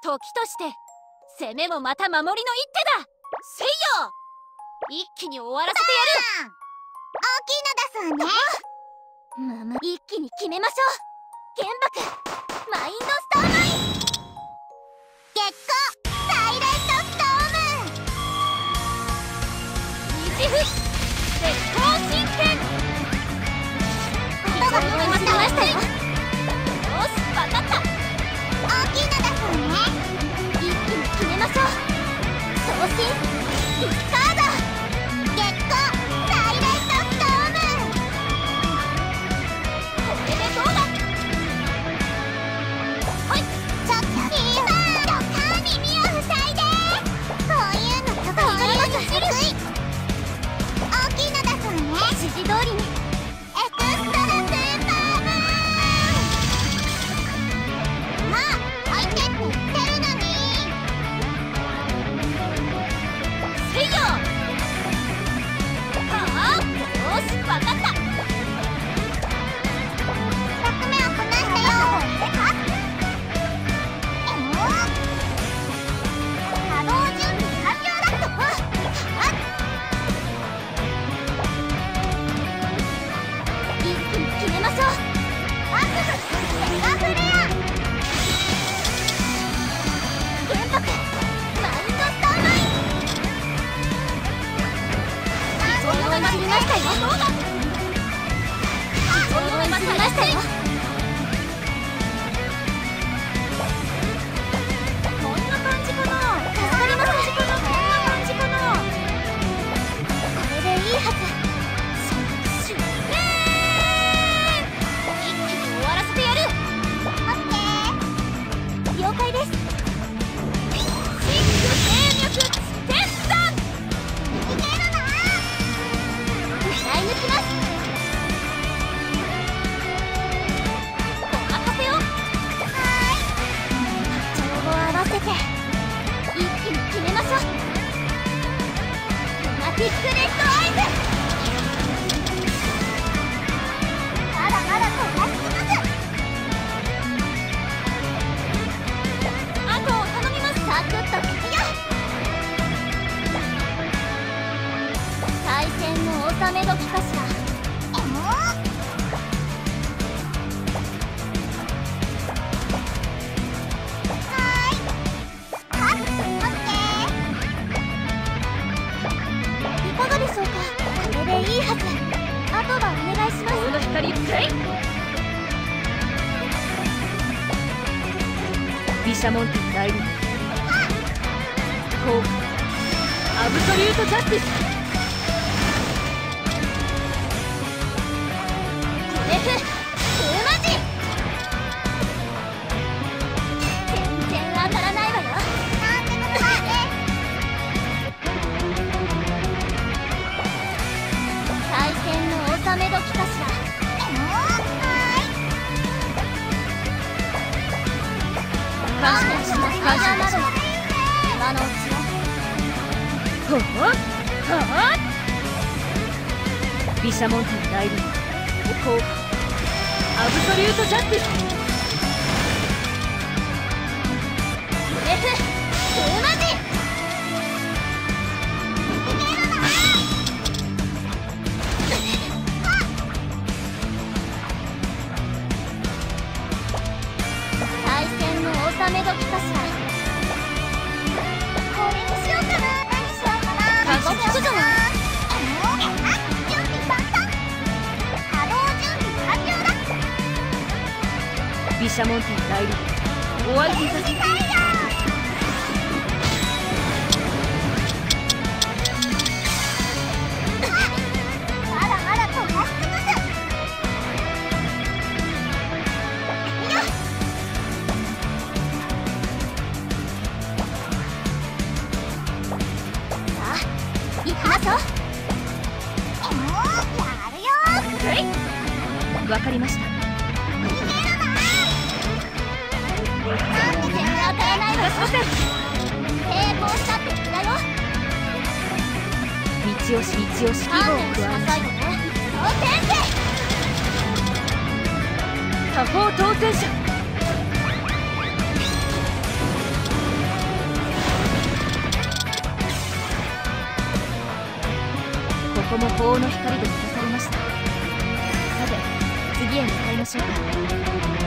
時として攻めもまた守りの一手だ。せいよ、一気に終わらせてやる。 大きいの出そうね。 一気に決めましょう。原爆マインドスターマイン月光サイレントストーム。 日風絶光神拳。 音が聞こえましたよ。 よし、わかった。 大きいの出そうね。 一気に決めましょう。送信ディスカード。 月光サイレントストーム。 これでどうだ。はい、 ちょっと今ドカー耳を塞いで。こういうの得意。大きいの出そうね。 指示通りに。 エクストラスーパームーン。まあ置いてって言ってるのに。 せいよ。はあ、よし、わかった。 役目をこなしたよ。稼働準備完了だと。 一気に決めましょう。 バスセガフレア。 原爆マインドスターマイン。非常用いじりましたよ。非常用いじりましたよ。こんな感じかな。助かります。こんな感じかな。これでいいはず。シュッ一気に終わらせてやる。 オッケー。 了解です。真空勢力天山。 いけるな。 狙い抜きます。お任せを。調合合わせて一気に決めましょう。ルナティックレッドアイズ。 まだまだ飛ばしつつ。 あとを頼みます。サクッと聞くよ。対戦の収め時かしら。いかがでしょうか。これでいいはず。あとはお願いします。この光プイ。毘沙門天代理効果アブソリュートジャスティス。グレフ風魔ジ。全然当たらないわよ。 なんでもない。 対戦の収め時かしら。感謝します。感謝など今のうちよ。はあ毘沙門天代理効果アブソリュートジャスティス。グレフ風魔ジ。対戦の収め時かしら。 これにしようかな。何しようかな。 感謝聞くじゃない。 準備万端。稼働準備完了だ。 毘沙門天代理終わりにさせて。 まだまだ飛ばしつつ。よっ。 さあ行きましょう。 やるよ。 わかりました。 逃げるな。 全然当たらないわよ。抵抗したって気だよ。道押し記号を加えましょう。当選勢多方当選者。 こも鳳凰の光で満たされました。さて次へ向かいましょうか。